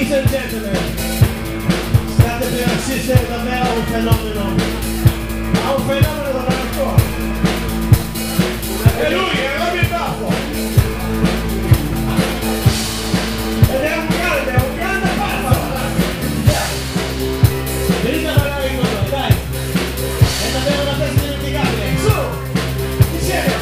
Ladies and gentlemen, state per assistere davvero a un fenomeno della natura. E lui è Robin Baffo. Ed è un grande pazzo. Venite a ballare con noi, dai. È davvero una festa indimenticabile. Su, insieme.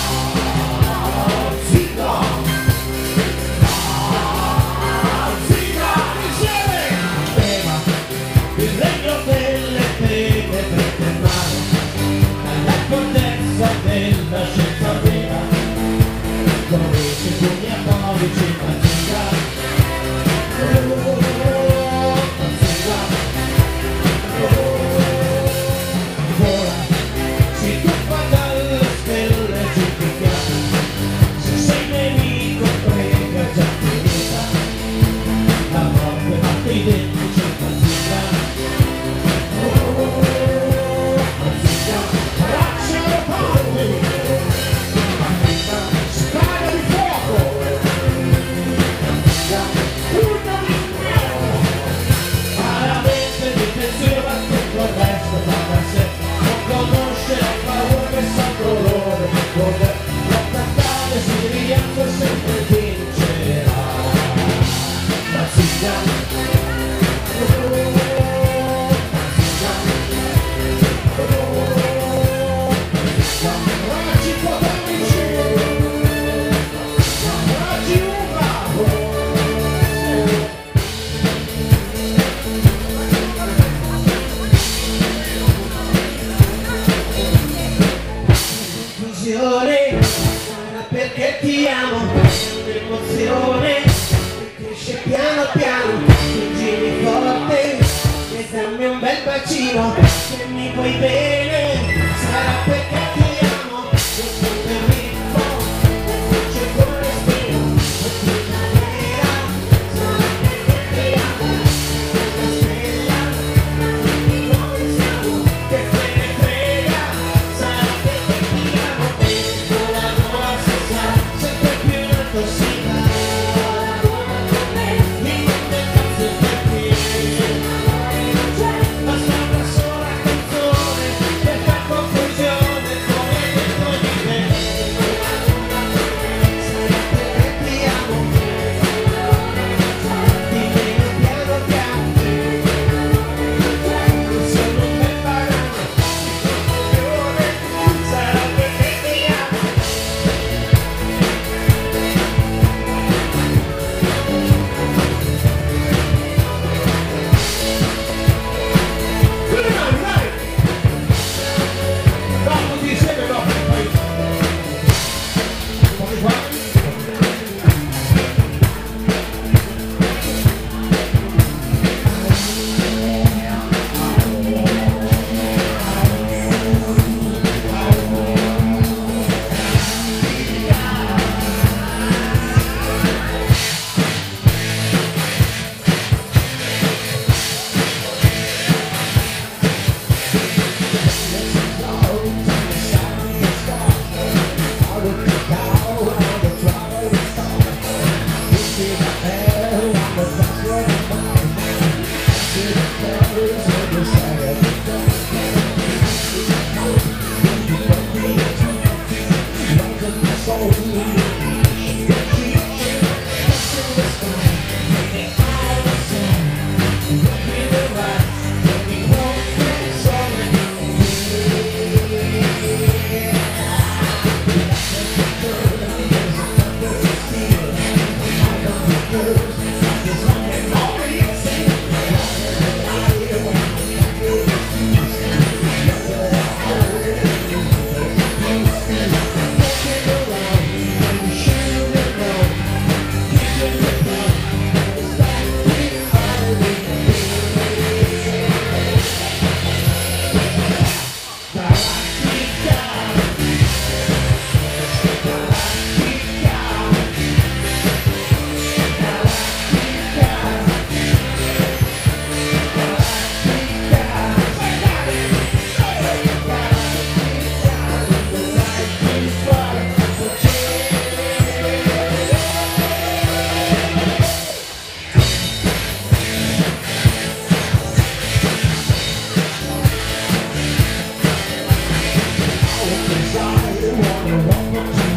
Della scienza vera, dove si pugna poi ci fatica, vola, si tuffa dalle stelle giudicate, se sei nemico prega già finita, la morte batte dentro ci fatica. Perché ti amo, un'emozione che cresce piano piano, spingimi forte e dammi un bel bacino, se mi vuoi bene, sarà perché ti amo, non sono per ritmo, c'è con respiro, e ti nera, sarà perché ti amo, una stella, noi siamo, che se ne frega, sarà perché ti amo, e la nostra sempre più in alto si va, mi contenta sempre più, basta una sola canzone per far confusione come dentro di me, sarà perché ti amo, dimmi piano piano, sono un bel barano, sarà perché ti amo.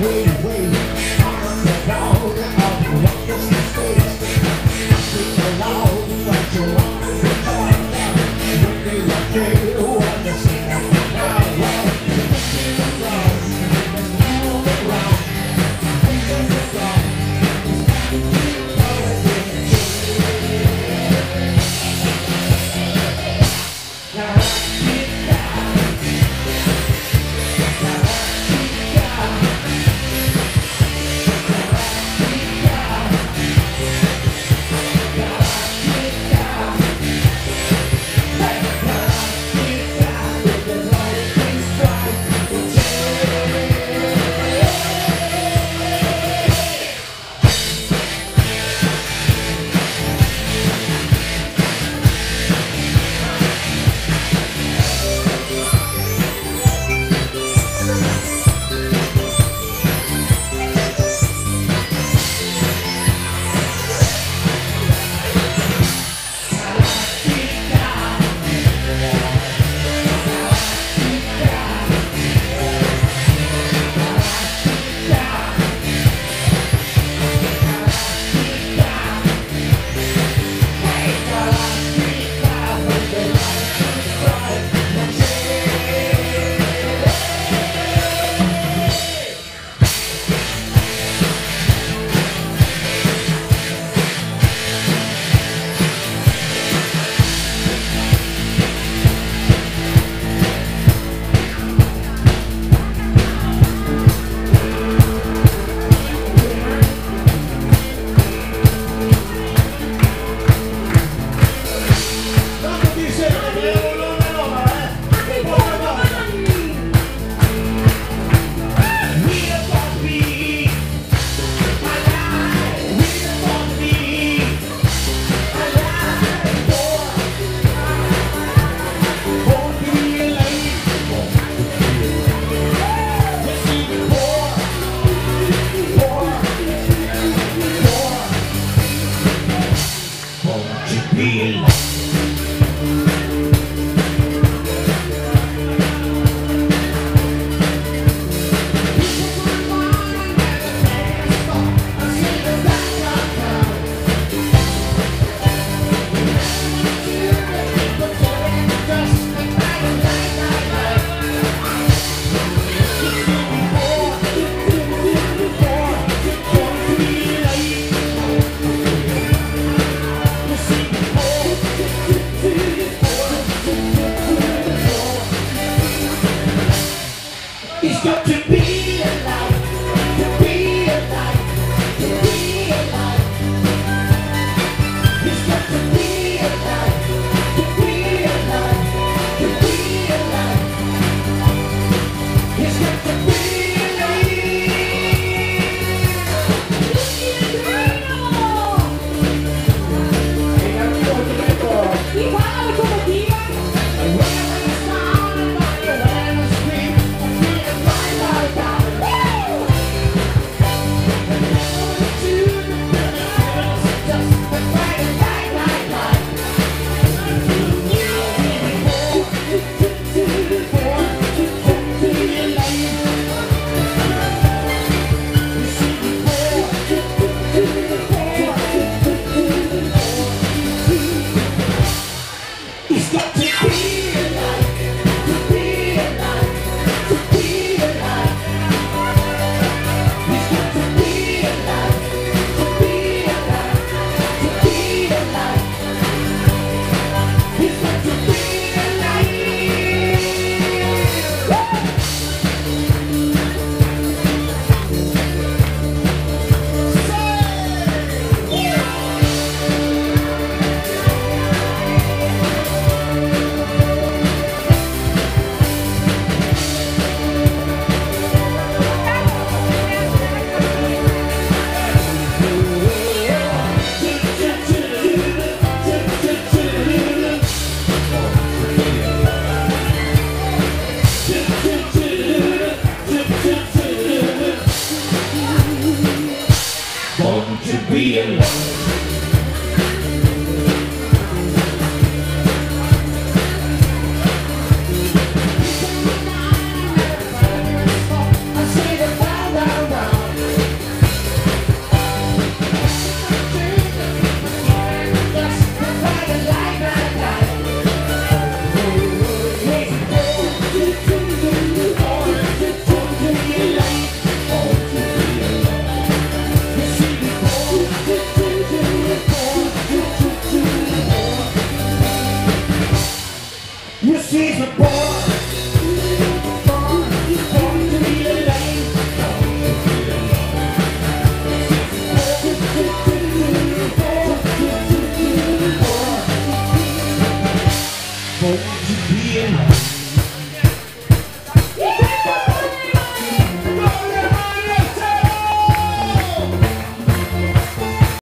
Won't you be alone?